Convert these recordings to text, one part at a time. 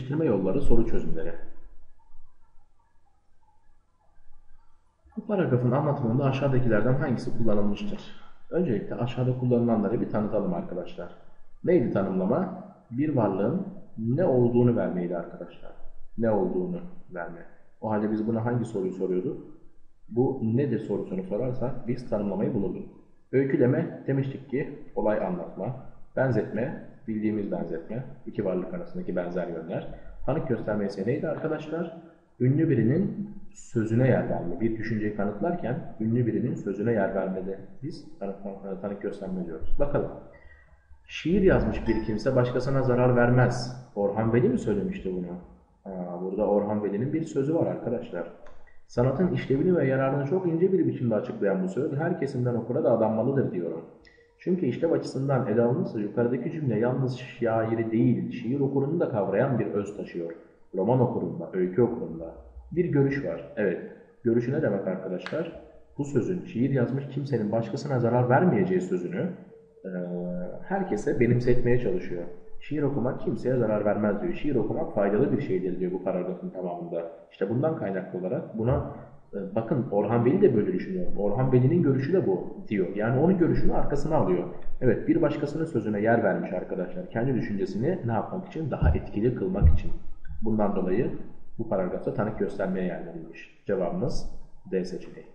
geliştirme yolları, soru çözümleri. Bu paragrafın anlatımında aşağıdakilerden hangisi kullanılmıştır? Öncelikle aşağıda kullanılanları bir tanıtalım arkadaşlar. Neydi tanımlama? Bir varlığın ne olduğunu vermeydi arkadaşlar. Ne olduğunu verme. O halde biz buna hangi soruyu soruyorduk? Bu nedir sorusunu sorarsak biz tanımlamayı bulurduk. Öyküleme demiştik ki olay anlatma, benzetme, bildiğimiz benzetme, iki varlık arasındaki benzer yönler. Tanık gösterme ise neydi arkadaşlar? Ünlü birinin sözüne yer verme. Bir düşünceyi kanıtlarken ünlü birinin sözüne yer vermede biz tanık gösterme diyoruz. Bakalım. Şiir yazmış bir kimse başkasına zarar vermez. Orhan Veli mi söylemişti bunu? Burada Orhan Veli'nin bir sözü var arkadaşlar. Sanatın işlevini ve yararını çok ince bir biçimde açıklayan bu söz her kesimden okura da adanmalıdır diyorum. Çünkü işlev açısından ele alınırsa yukarıdaki cümle yalnız şairi değil, şiir okurunu da kavrayan bir öz taşıyor. Roman okurunda, öykü okurunda bir görüş var. Evet, görüşü ne demek arkadaşlar? Bu sözün, şiir yazmış kimsenin başkasına zarar vermeyeceği sözünü herkese benimsetmeye çalışıyor. Şiir okumak kimseye zarar vermez diyor. Şiir okumak faydalı bir şeydir diyor bu paragrafın tamamında. İşte bundan kaynaklı olarak buna bakın Orhan Veli de böyle düşünüyor. Orhan Veli'nin görüşü de bu diyor. Yani onun görüşünü arkasına alıyor. Evet, bir başkasının sözüne yer vermiş arkadaşlar. Kendi düşüncesini ne yapmak için? Daha etkili kılmak için. Bundan dolayı bu paragrafta tanık göstermeye yer verilmiş. Cevabımız D seçeneği.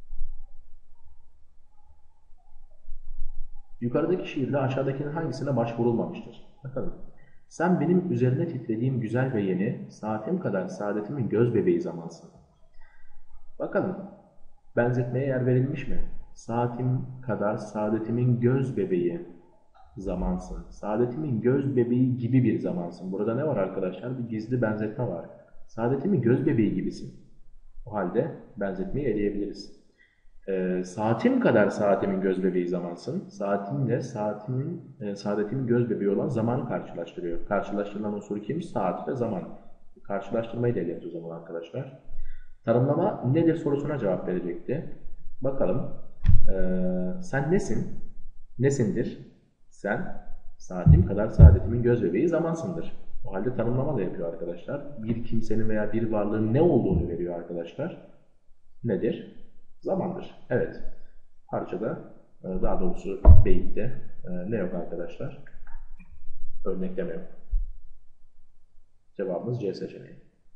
Yukarıdaki şiirle aşağıdakinin hangisine başvurulmamıştır? Bakalım. Sen benim üzerine titrediğim güzel ve yeni, saatim kadar saadetimin göz bebeği zamansın. Bakalım. Benzetmeye yer verilmiş mi? Saatim kadar saadetimin göz bebeği zamansın. Saadetimin göz bebeği gibi bir zamansın. Burada ne var arkadaşlar? Bir gizli benzetme var. Saadetimin göz bebeği gibisin. O halde benzetmeyi eleyebiliriz. Saatim kadar saatimin göz bebeği zamansın. Saatimle saadetimin göz bebeği olan zamanı karşılaştırıyor. Karşılaştırılan unsur kim? Saat ve zaman. Karşılaştırmayı da eleriz o zaman arkadaşlar. Tanımlama nedir sorusuna cevap verecekti. Bakalım. Sen nesin? Nesindir? Sen saatim kadar saadetimin göz bebeği zamansındır. O halde tanımlama da yapıyor arkadaşlar. Bir kimsenin veya bir varlığın ne olduğunu veriyor arkadaşlar. Nedir? Zamandır. Evet. Parçada, daha doğrusu beyitte ne yok arkadaşlar? Örnekleme yok. Cevabımız C seçeneği.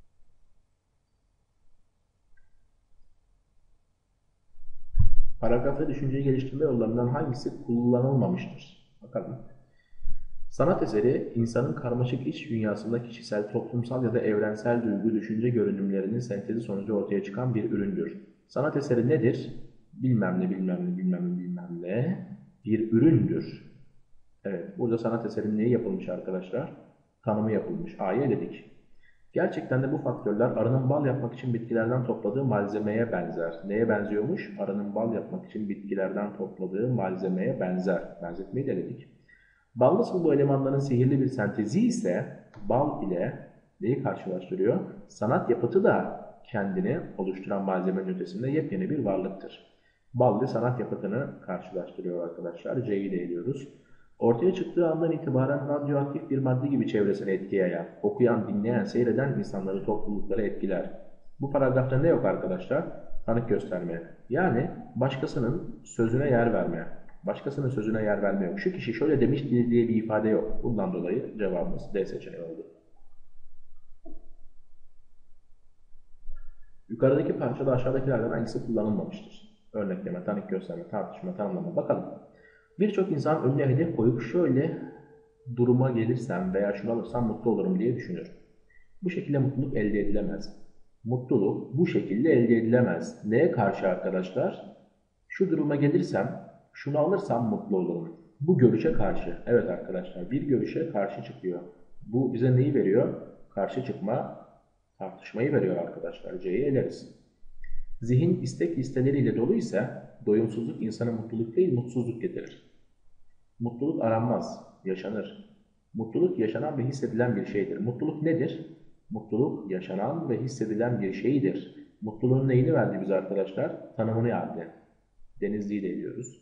Paragrafta düşünceyi geliştirme yollarından hangisi kullanılmamıştır? Bakalım. Sanat eseri, insanın karmaşık iç dünyasında kişisel, toplumsal ya da evrensel duygu, düşünce görünümlerinin sentezi sonucu ortaya çıkan bir üründür. Sanat eseri nedir? Bilmem ne, bilmem ne, bilmem ne, bilmem ne. Bir üründür. Evet, burada sanat eserinin neyi yapılmış arkadaşlar? Tanımı yapılmış. A'yı eledik. Gerçekten de bu faktörler arının bal yapmak için bitkilerden topladığı malzemeye benzer. Neye benziyormuş? Arının bal yapmak için bitkilerden topladığı malzemeye benzer. Benzetmeyi de eledik. Ballı bu elemanların sihirli bir sentezi ise bal ile neyi karşılaştırıyor? Sanat yapıtı da kendini oluşturan malzemenin ötesinde yepyeni bir varlıktır. Bal ile sanat yapıtını karşılaştırıyor arkadaşlar. C'yi de eliyoruz. Ortaya çıktığı andan itibaren radyoaktif bir madde gibi çevresine etki yayan, okuyan, dinleyen, seyreden insanları, toplulukları etkiler. Bu paragrafta ne yok arkadaşlar? Tanık gösterme. Yani başkasının sözüne yer verme. Başkasının sözüne yer verme yok. Şu kişi şöyle demiş diye bir ifade yok. Bundan dolayı cevabımız D seçeneği oldu. Yukarıdaki parçada aşağıdakilerden hangisi kullanılmamıştır? Örnekleme, tanık gösterme, tartışma, tanımlama. Bakalım. Birçok insan önüne hedef koyup şöyle duruma gelirsem veya şunu alırsam mutlu olurum diye düşünür. Bu şekilde mutluluk elde edilemez. Mutluluk bu şekilde elde edilemez. Neye karşı arkadaşlar? Şu duruma gelirsem, şunu alırsam mutlu olurum. Bu görüşe karşı. Evet arkadaşlar, bir görüşe karşı çıkıyor. Bu bize neyi veriyor? Karşı çıkma, tartışmayı veriyor arkadaşlar. C'yi eleriz. Zihin istek listeleriyle dolu ise doyumsuzluk insana mutluluk değil mutsuzluk getirir. Mutluluk aranmaz, yaşanır. Mutluluk yaşanan ve hissedilen bir şeydir. Mutluluk nedir? Mutluluk yaşanan ve hissedilen bir şeydir. Mutluluğun neyini verdi bize arkadaşlar? Tanımını verdi. Denizli'yi de ediyoruz.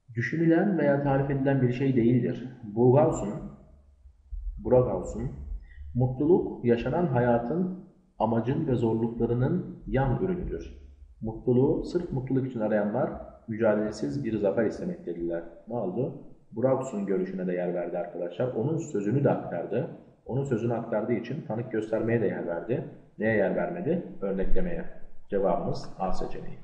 Düşünülen veya tarif edilen bir şey değildir. Brauhaus'un Mutluluk yaşanan hayatın amacın ve zorluklarının yan ürünüdür. Mutluluğu sırf mutluluk için arayanlar mücadelesiz bir zafer istemektediler. Ne oldu? Braux'un görüşüne de yer verdi arkadaşlar. Onun sözünü de aktardı. Onun sözünü aktardığı için tanık göstermeye de yer verdi. Neye yer vermedi? Örneklemeye. Cevabımız A seçeneği.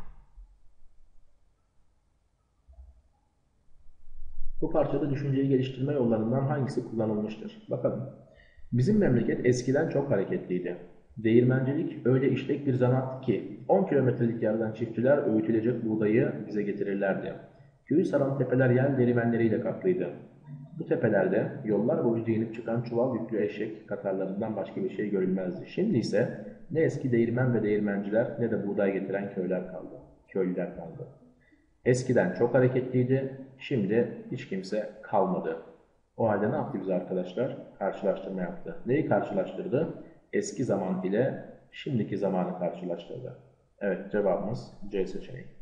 Bu parçada düşünceyi geliştirme yollarından hangisi kullanılmıştır? Bakalım. Bizim memleket eskiden çok hareketliydi. Değirmencilik öyle işlek bir zanaattı ki 10 kilometrelik yerden çiftçiler öğütülecek buğdayı bize getirirlerdi. Köyü saran tepeler yel derimenleriyle kaplıydı. Bu tepelerde yollar boyunca inip çıkan çuval yüklü eşek katarlarından başka bir şey görülmezdi. Şimdi ise ne eski değirmen ve değirmenciler ne de buğday getiren köylüler kaldı. Eskiden çok hareketliydi, şimdi hiç kimse kalmadı. O halde ne yaptı bize arkadaşlar? Karşılaştırma yaptı. Neyi karşılaştırdı? Eski zaman ile şimdiki zamanı karşılaştırdı. Evet, cevabımız C seçeneği.